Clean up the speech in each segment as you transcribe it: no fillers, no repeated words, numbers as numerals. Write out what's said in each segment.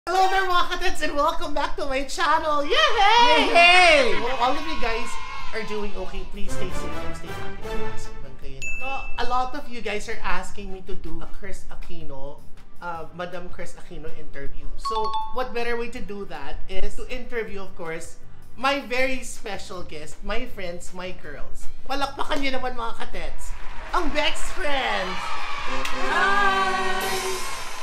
Hello there mga katets and welcome back to my channel! Yay! Yay! Well, all of you guys are doing okay. Please stay safe and stay happy. A lot of you guys are asking me to do a Chris Aquino, Madam Chris Aquino interview. So, what better way to do that is to interview, of course, my very special guest, my friends, my girls. Palakpakan niyo naman mga katets, ang Bex Friends! Hi!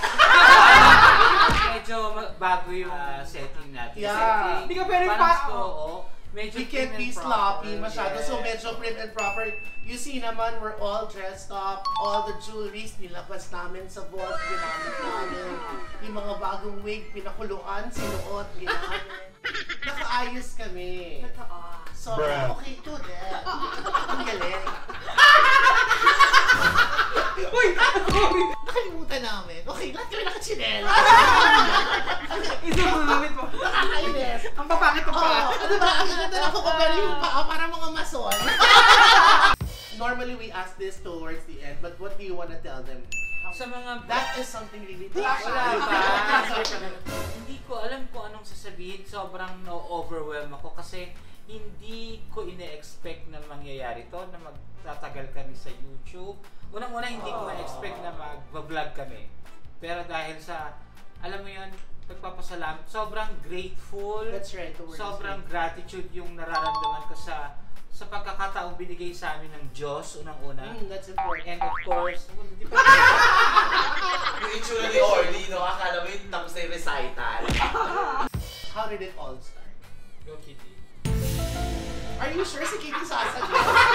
Medyo bago yung setting natin. Yeah. Hindi ka pwede pa. Medyo we can't be sloppy masyado. So medyo prim and proper. You see naman, we're all dressed up. All the jewelries, nilabas namin sa vault. Ginamit namin. Yung mga bagong wig, pinakuluan, sinuot, ginamit. Nakaayos kami. So, okay to that. Ang galing. Uy! Nakalimutan namin. Okay, lahat kami nakachinela. Ito mo namin po. Nakakainis. Ang papakit ko pa. Diba? Ang ganda na ko pero yung paa para mga mason. Normally we ask this towards the end, but what do you want to tell them? Sa mga... That is something really Wala personal. ba? Hindi ko alam kung anong sasabihin. Sobrang no-overwhelm ako kasi hindi ko ine-expect na mangyayari to, na magtatagal kami sa YouTube. Unang-una, hindi ko ma-expect na mag-vlog kami. Pero dahil sa, alam mo yun, pagpapasalamat, sobrang grateful. That's right. Sobrang gratitude yung nararamdaman ko sa pagkakataong binigay sa amin ng Diyos, unang-una. That's important. And of course, hindi pa yung itsura ni Orly, no? Akala mo yun tapos na yung recital. How did it all start? Go Kitty. Are you sure si Kitty sasagot?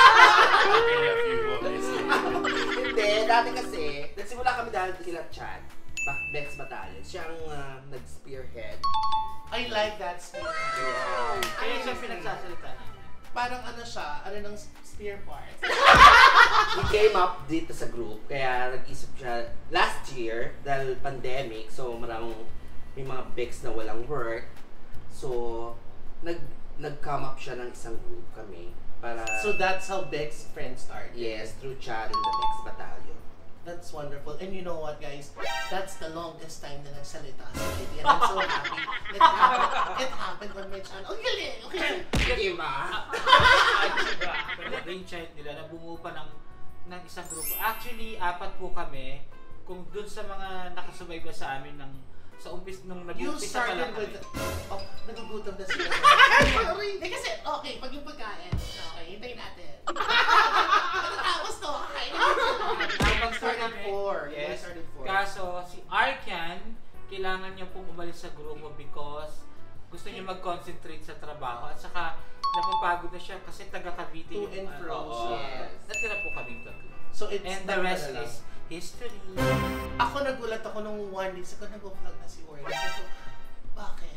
Hindi, dati kasi, nagsimula kami dahil kila Chad, Bex Battalion. Siya ang nag-spearhead. I like that spear. Kaya siya pinagsasalita niya. Parang ano siya, ano ng spear part. He came up dito sa group, kaya nag-isip siya last year, dahil pandemic, so may mga Bex na walang work. So, nag-come up siya ng isang group kami para... So that's how Bex Friends started? Yes, through Chad and the Bex Battalion. That's wonderful. And you know what, guys? That's the longest time na nagsalita si Kitty. And I'm so happy. It happened on my channel. Oh, galing! Okay. Diba? Brainchild nila na bumuo pa ng isang grupo. Actually, 4 po kami. Kung dun sa mga nakasubay ba sa amin sa umpis nung nag-umpisa pa lang kami. Oh, nagugutom na sila. Sorry! Kasi, okay, pag yung pagkain. Okay, hintayin natin. Tapos to, kakain natin. Started 4. Yes. Started 4. Kaso, si Arkan, kailangan niya pong umalis sa grupo because gusto niya mag-concentrate sa trabaho at saka napapagod na siya kasi taga Cavite To and fro. Yes. Natira po kaming tatlo. So it's and the rest is history. Ako nagulat ako nung one day, sabi ko nag-vlog na si Orly. Sabi ko, bakit?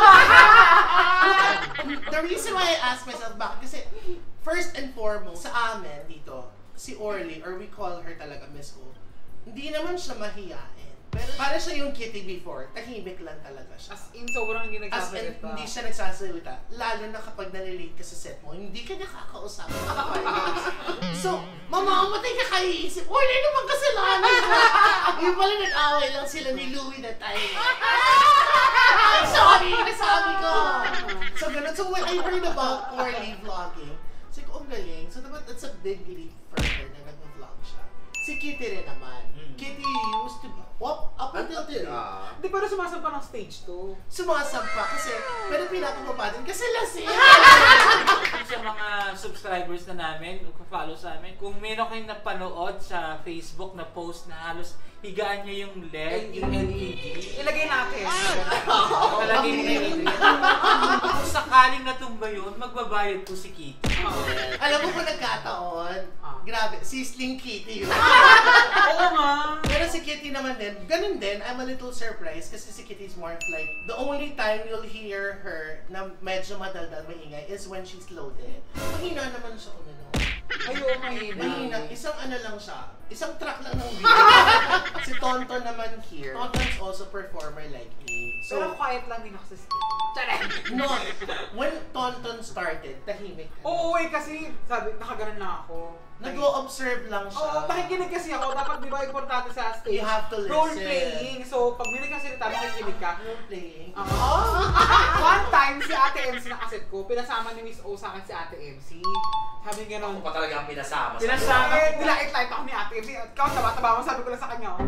The reason why I asked myself bakit, kasi first and foremost, sa amin dito, si Orly, or we call her talaga Miss O, hindi naman siya mahiyain. Pero para siya yung Kitty before, tahimik lang talaga siya. As in, sobrang hindi As in, nagsasalita. hindi siya nagsasalita. Lalo na kapag nalilate ka sa set mo, hindi ka nakakausap. So, mamamatay ka kaiisip, Orly, ano bang kasalanan mo? Yung pala nag-away lang sila ni Louie that time. I'm sorry, nasabi ko. So, ganun. So, when I heard about Orly vlogging, sabi ko, ang galing. So, diba, that's a big leap for her na nag-vlog siya. Si Kitty rin naman. Kitty used to be, up until today. Hindi, pero sumasampa ng stage 2. Sumasampa kasi, pero pinapababa din kasi lasing. Sa mga subscribers na namin, follow sa amin, kung meron kayong napanood sa Facebook na post na halos higaan nyo yung LED, yung LED, Ilagay natin. talagay mo yung LED. Kung sakaling natumba yun, magbabayad po si Kitty. Alam mo kung nagkataon, grabe, sisling Kitty yun. Oo nga. Pero si Kitty naman din, ganun din, I'm a little surprised kasi si Kitty's more like, the only time you'll hear her na medyo madaldal maingay is when she's loaded. Mahina naman siya kung ano. Ayaw, mahina. Mahina, isang ano lang siya, isang track lang ng video. Si Tonton naman here. Tonton's also performer like me. Pero So, quiet lang din ako sa stage. Charan! no, when Tonton started, tahimik ka. Oo, kasi sabi, nakaganon lang ako. Nag-o-observe lang siya. Oo, nakikinig kasi ako. Dapat di ba importante sa stage? You have to listen. Role-playing. So, pag may nagkasalita, makikinig ka. Playing. One time, si Ate MC na kaset ko, pinasama ni Miss O sa akin si Ate MC. Sabi nga Ako nun, pa talaga ang pinasama. Pinasama. nilait-light ako ni Ate MC. At ikaw, taba-taba mo, sabi ko lang sa kanya.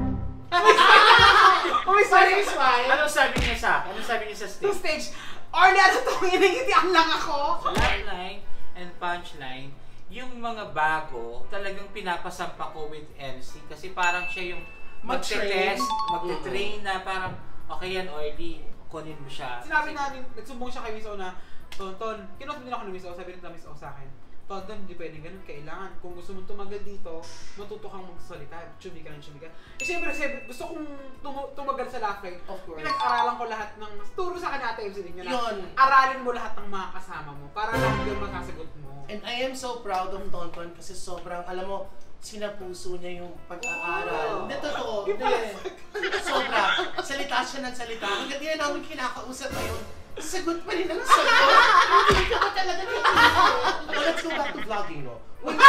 Sorry, smile. Anong sabi niya sa akin? Anong sabi niya sa Sa stage? stage, Orly, ano to? Iningitian lang ako. Sa line and punchline, yung mga bago, talagang pinapasampa ko with MC kasi parang siya yung Mag-train. magte-test, magte-train na parang, okay yan, Orly, kunin mo siya. Sinabi namin, nagsumbong siya kay Miss O na, Tonton, kinot din ako ni Miss O, sabi rin na Miss O sa akin, Tonton, hindi pwedeng ganun, kailangan. Kung gusto mong tumagal dito, matuto kang magsalita, chumi ka ng chumi ka. Eh syempre, gusto kong tumagal sa laugh line. Of course. Pinag-aralan ko lahat ng, turo sa kanya Ate MC din yun, Yun. aralin mo lahat ng mga kasama mo, para lahat yung masasagot mo. And I am so proud of Tonton kasi sobrang, alam mo, sinapuso niya yung pag-aaral. Hindi, totoo. Hindi. Sobra. Salita siya ng salita. Hanggang yan namin kinakausap ngayon, sagot pa rin ang sagot. Hindi ka ba talaga But let's go back to vlogging, no?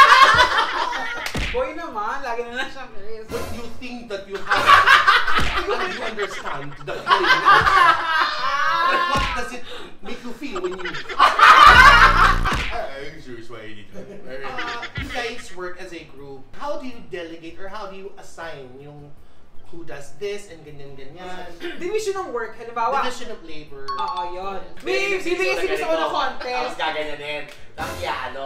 Boy naman, lagi na lang siya Chris. When you think that you have and you understand the feeling, but what does it make you feel when you... You guys work as a group. How do you delegate or how do you assign yung who does this and ganyan-ganyan? Division ng work, halimbawa. Division of labor. Oo, yun. May bibigay si Miss O na Tapos contest. gaganyanin. Tapos ano.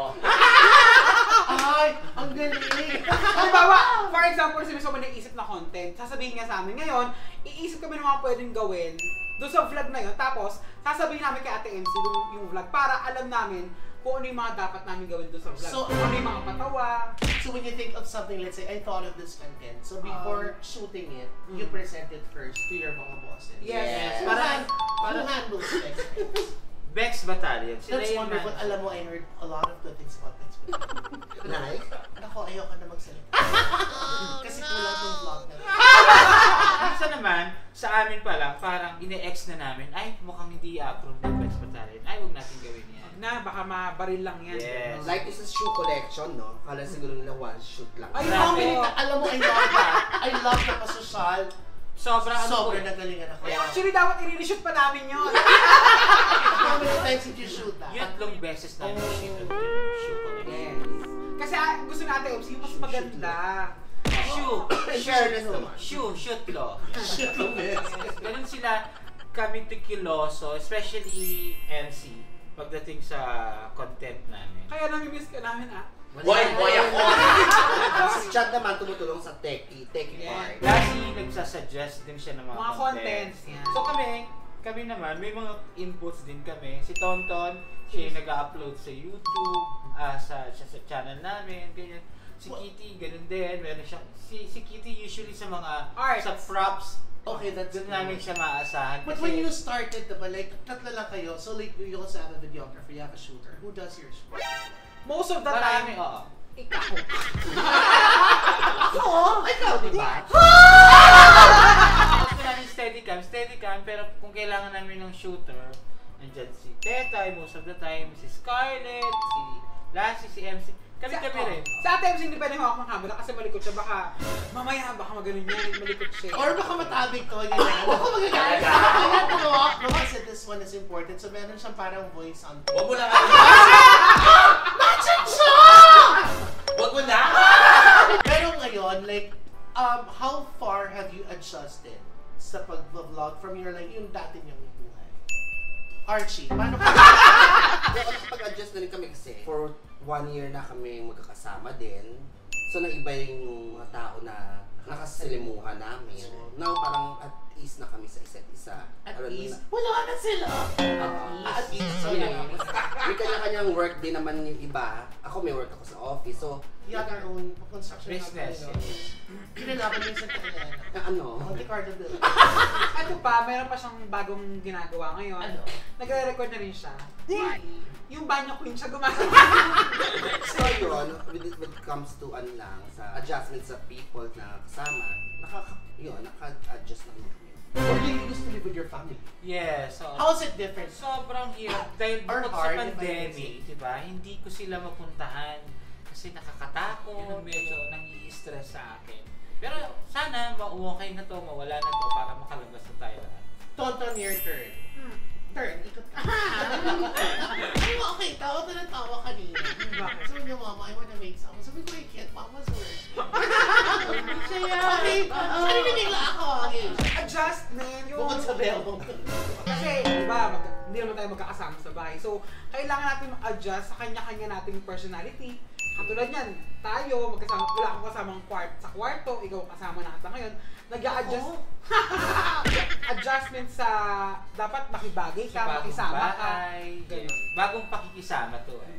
Ay, ang galing! Halimbawa, for example, si Miss O may naisip na content, sasabihin niya sa amin ngayon, iisip kami ng mga pwedeng gawin doon sa vlog na yun, tapos sasabihin namin kay Ate MC yung vlog para alam namin kung ano yung mga dapat namin gawin doon sa vlog. So, Kung ano yung mga patawa. So when you think of something, let's say, I thought of this content. So before shooting it, you present it first to your mga bosses. Yes. Who Parang- who handles Bex? Bex Battalion. Sila That's yung wonderful. man- Alam mo, I heard a lot of good things about Bex Battalion. Like? Ako, ayoko na magsalita. Kasi kulang yung vlog na. Minsan naman, sa amin pa lang, parang ine-ex na namin, ay mukhang hindi i-approve ng Bex Battalion. Ay, huwag natin gawin yan. Na, baka mabaril lang yan. Yes. Ganon. Like this is shoe collection, no? Kala siguro nila one shoot lang. Ay, How Grabe. many alam mo, I love that. I love na pasosyal. Sobrang Sobrang po, nagalingan ako. Actually, dapat i-reshoot pa namin yun. How many times did you shoot that? Tatlong beses namin Oh. shoot ko na Yes. Kasi gusto ni Ate MC, mas maganda. Shoot! Fairness naman. Shoot lo. Shit, Lumis. Ganun sila kamitikiloso, especially MC, pagdating sa content namin. Kaya nami-miss ka namin Boy ako! Si Chad naman tumutulong sa techie part. Lasi nagsasuggest din siya ng mga, Mga contents, yan. So kami naman, may mga inputs din kami. Si Tonton, siya yung nag-upload sa YouTube, sa channel namin, ganyan. Si Kitty, ganun din. Meron siyang, si Kitty usually sa mga, Arts. sa props, Okay, that's doon namin siya maasahan. But when you started, diba, like, tatlo lang kayo, so like, you also have a videographer, you have a shooter. Who does your shoot? Most of the marami, time, oo. ikaw. Ikaw, di ba? Gusto namin steady cam, pero kung kailangan namin ng shooter, nandyan si Tetay most of the time, si Scarlett, si Lassie, si MC, kami rin. Sa Ate MC, hindi pwedeng hawak ng camera kasi malikot siya. Baka, mamaya, baka maganon yan, malikot siya. Or baka matabig ko, ganyan. Baka magagalit. Kaya tumawa ko kasi this one is important. So meron siyang parang voice on Huwag mo na kayo. Huwag mo na! Pero ngayon, like, how far have you adjusted sa pag-vlog from your, like, yung dati niyong buhay? Archie, paano ka? Nakapag-adjust na rin kami kasi for 1 year na kami magkakasama din. So naiba yung mga tao na nakasilimuhan namin. Now parang at ease na kami sa isa't isa. At At Ano least, na- wala na sila. At least, so yeah. May kanya-kanyang work din naman yung iba. Ako may work ako sa office, so You have your own construction Business. company, no? Kinalaban yung sa kanila. ano? Monte Carlo Bill. Ano pa, meron pa siyang bagong ginagawa ngayon. Ano? Nagre-record na rin siya. Yung banyo queen siya gumagawa. So yun, when it comes to ano lang, sa adjustment sa people na kasama, naka-adjust lang kami. Or do you used to live with your family? Yes. So, How is it different? sobrang hirap dahil Or bukod hard, sa if I may pandemic, di ba? Hindi ko sila mapuntahan kasi nakakatakot, medyo nang-i-stress sa akin. Pero sana okay na to, mawala na to para makalabas na tayo lahat. Tonton, your turn. Turn, ikot ka. Okay, tawa na ng tawa kanina. Sabi niya, Mama, I wanna make some. Sabi ko, I can't, Mama's work. Okay, sorry na bigla ako. Okay. Adjustment yung... Bukod sa bell. Kasi, di ba, hindi naman tayo magkakasama sa bahay. So, kailangan natin mag-adjust sa kanya-kanya nating personality. Katulad yan, tayo, wala akong kasamang sa kwarto, ikaw kasama na kita ngayon. Nag-a-adjust. Adjustment sa, dapat makibagay ka, makisama ka. Ganun. Bagong pakikisama to eh.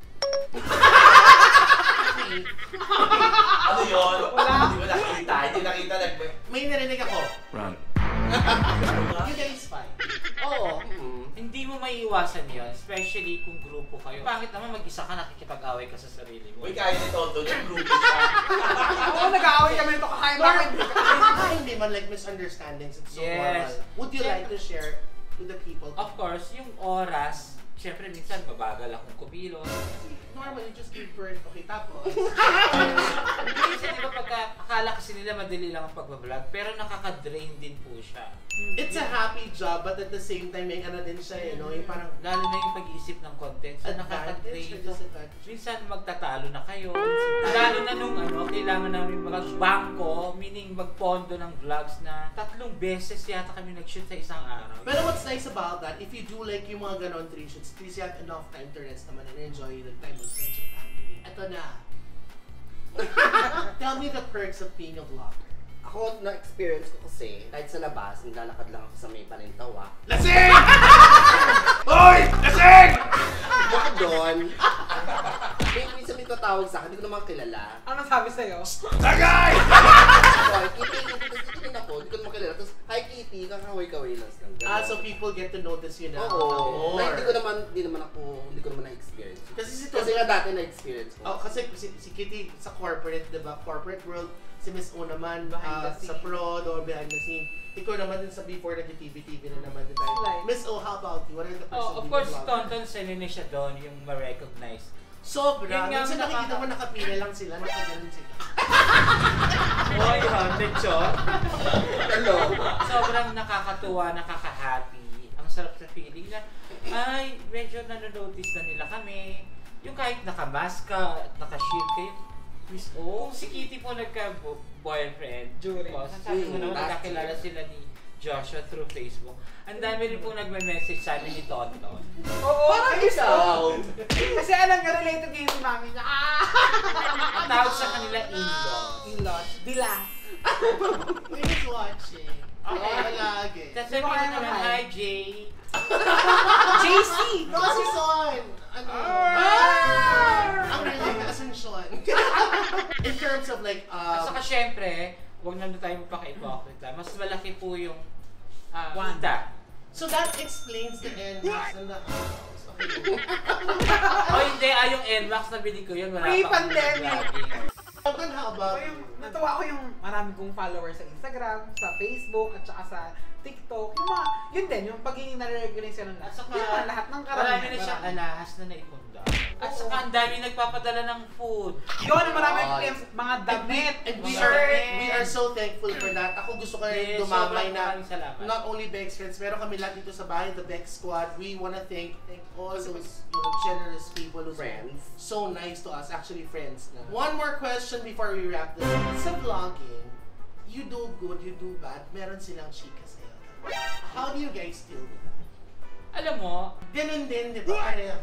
Ano yun? Wala. Hindi ko nakita. Hindi nakita. May narinig ako. Run. You guys fine. Oo. Hindi mo maiiwasan yon, especially kung grupo kayo. Pangit naman mag-isa ka, nakikipag-away ka sa sarili mo. Uy, kaya ni Tonton yung group siya. Oo, nag-aaway kami nito kakain bakit. Hindi man like misunderstandings. It's so Yes. normal. Would you like to share to the people? Of course, yung oras, syempre minsan mabagal akong kumilos. Normally, just give birth. Okay, tapos. Minsan di ba akala kasi nila madali lang ang pagbablog, pero nakaka-drain din po siya. It's a happy job, but at the same time, may ano din siya, no? Yung parang Lalo na yung pag-iisip ng content, so advantage nakaka-drain. or disadvantage. Minsan magtatalo na kayo. Lalo na nung kailangan namin mag-bangko, meaning magpondo ng vlogs na 3 beses yata kami nag-shoot sa isang araw. Pero what's nice about that, if you do like yung mga ganon 3 shoots, please you have enough time to rest naman and enjoy the time with friends or family. Ito na. Tell me the perks of being a vlogger. Ako, na-experience ko kasi, kahit sa labas, naglalakad lang ako sa may panintawa. Lasing! Hoy! Lasing! Bukod doon, minsan may tatawag sa akin, hindi ko naman kilala. Anong sabi sa'yo? Tagay! So, Kitty, tapos titignan ako, hindi ko naman kilala. Tapos, hi Kitty, kakaway-kaway lang. So people get to notice you now. Oo. more. Na, hindi ko naman na-experience. Kasi si Kasi Tonton, nga dati na-experience ko. oh, kasi si Kitty sa corporate, diba? Corporate world, si Miss O naman Behind the sa scene. prod or behind the scene. Ikaw naman din sa before nag-TV na naman din tayo. Like- Miss O, how about you? What are the perks Oh, of being course, a si vlogger? Tonton Selene siya doon, yung ma-recognize. Sobra. Yun nga, Minsan nakikita mo nakaka- nakapila lang sila, nakaganon sila. Oy, haunted shot. Hello. Sobrang nakakatuwa, nakaka-happy. Ang sarap sa feeling na, ay, medyo nanonotice na nila kami. Yung kahit naka-mask ka, naka-shield kayo. Miss O, kung si Kitty po nagka-boyfriend, During. sasabi mo naman last nakakilala year. sila ni Joshua through Facebook. Ang dami rin po nagme-message sa amin ni Tonton. Oo, Parang ikaw. Kasi alam nga, related kayo si mami niya. Ang tawag sa kanila in-laws. In-laws. Bilas. We're just watching. Okay, lagi. Tapos Sino sabi ko kaya naman, naman? hi Jay. JC! No, si Son! Ano? Ang really Asuncion. In terms of like, At saka syempre, huwag na tayo magpaka-hypocrite. Mas malaki po yung kita. so that explains the NMAX and the house. Okay. O hindi, yung NMAX na bili ko yun. Wala pa akong Pre-pandemic. vlogging. Then how about Yung, natuwa ko yung marami kong followers sa Instagram, sa Facebook, at saka sa TikTok. Yung mga, yun din, yung pagiging nare-recognize ka ng At lahat. saka, Yun naman, lahat ng karamihan. marami na siyang marami. alahas na naipunda. At Oo. saka ang dami nagpapadala ng food. Yun, marami Ay. mga damit, and we Mga are damit. we are so thankful for that. Ako gusto ko rin Yes, dumamay sobrang na maraming salamat. not only Bex friends, pero kami lahat dito sa bahay, the Bex squad. We wanna thank all those generous people who's Friends. so nice to us, actually friends. Na. One more question before we wrap this up. Sa vlogging, you do good, you do bad, meron silang chika sa'yo. How do you guys deal with that? Alam mo, Ganun din, di ba? Pareho.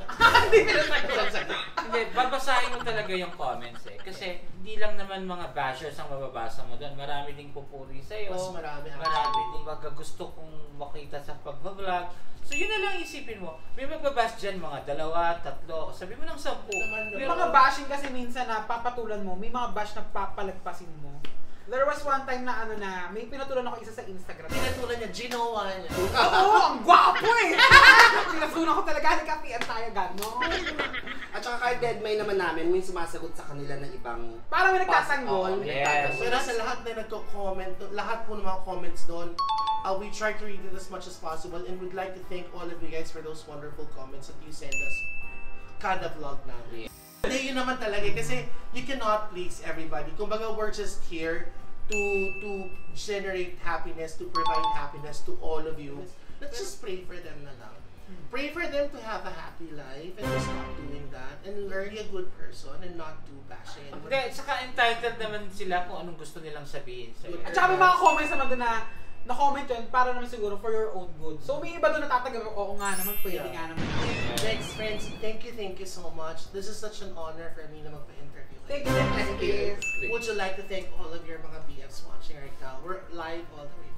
Hindi pinatagsasagot. Hindi, babasahin mo talaga yung comments eh. Kasi hindi lang naman mga bashers ang mababasa mo doon. Marami ding pupuri sa'yo. Mas marami. Marami. Kumbaga gusto kong makita sa pagbablog. So yun na lang isipin mo. May magbabash dyan mga 2, 3. Sabi mo ng 10. Naman, May Pero, mga bashing kasi minsan na papatulan mo, may mga bash na papalagpasin mo. There was one time na may pinatulan ako isa sa Instagram. Pinatulan niya, ginawa niya. Oo, ang gwapo eh! Pinatulan ko talaga, nagkapian tayo gano'n. At saka kahit deadmine naman namin, may sumasagot sa kanila ng ibang... Parang may Pas- nagtatanggol. oo, may Yes. nagtatanggol. Pero sa lahat na nagko-comment, lahat po ng mga comments doon, we try to read it as much as possible and we'd like to thank all of you guys for those wonderful comments that you send us kada vlog namin. Hindi, yun naman talaga kasi you cannot please everybody. Kumbaga, we're just here to generate happiness, to provide happiness to all of you. Let's just pray for them na lang. Pray for them to have a happy life and to stop doing that and learn be a good person and not do bashing. hindi, saka entitled naman sila kung anong gusto nilang sabihin sa'yo. At saka may mga comments naman doon na comment yun para naman siguro for your own good. So may iba doon natatanggap, oo nga naman, pwede Yeah. nga naman. Next friends, thank you so much. This is such an honor for me na magpa-interview. Thank you, thank you. Would you like to thank all of your mga BFs watching right now? We're live all the way.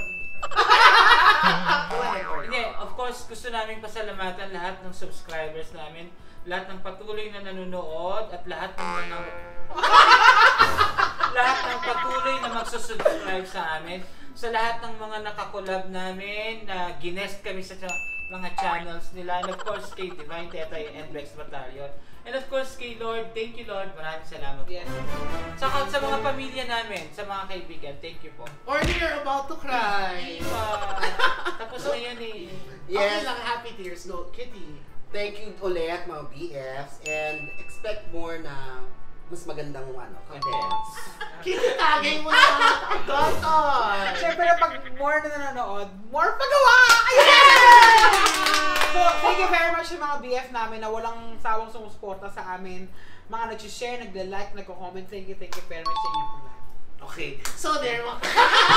Hindi, of course, gusto namin pasalamatan lahat ng subscribers namin, lahat ng patuloy na nanonood, at lahat ng mga lahat ng patuloy na magsusubscribe sa amin, sa lahat ng mga nakakolab namin, na ginest kami sa mga channels nila, and of course kay Divine Tetay and Bex Battalion. And of course kay Lord, thank you Lord, maraming salamat. Yes. Saka sa mga pamilya namin, sa mga kaibigan, thank you po. Or you're about to cry. Diba? Tapos na yan eh. Okay Yes, lang, happy tears. Go, Kitty. thank you ulit mga BFs and expect more na mas magandang contents. Kitty, tagay mo na. Tonton. Siyempre, pag more na nanonood, more pagawa! Ayan! So, thank you very much sa mga BF namin na walang sawang sumusuporta sa amin. Mga nag-share, nagla-like, nagko-comment. Thank you very much sa inyo po lahat. Okay, so there mga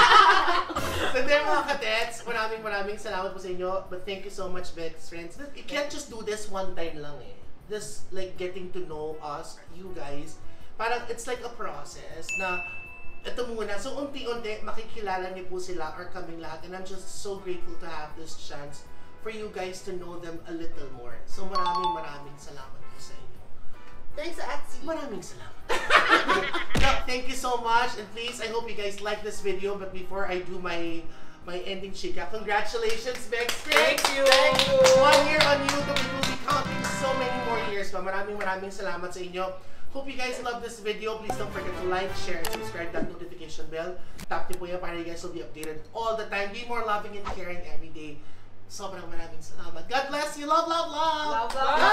mga katets, maraming salamat po sa inyo. But thank you so much, Bex friends. You can't just do this one time lang eh. This like getting to know us, you guys. Parang it's like a process na ito muna. So unti-unti makikilala niyo po sila or kaming lahat. And I'm just so grateful to have this chance for you guys to know them a little more. So maraming salamat po sa inyo. Thanks, Atsi! Maraming salamat. No, thank you so much, and please, I hope you guys like this video. But before I do my ending chika, congratulations, Bex! Thank you! 1 year on YouTube, we will be counting so many more years. Maraming salamat sa inyo. Hope you guys love this video. Please don't forget to like, share, and subscribe, that notification bell. Tap niyo po yan para you guys will be updated all the time. Be more loving and caring every day. Sobrang maraming salamat. God bless you. Love, love, love! Love, love,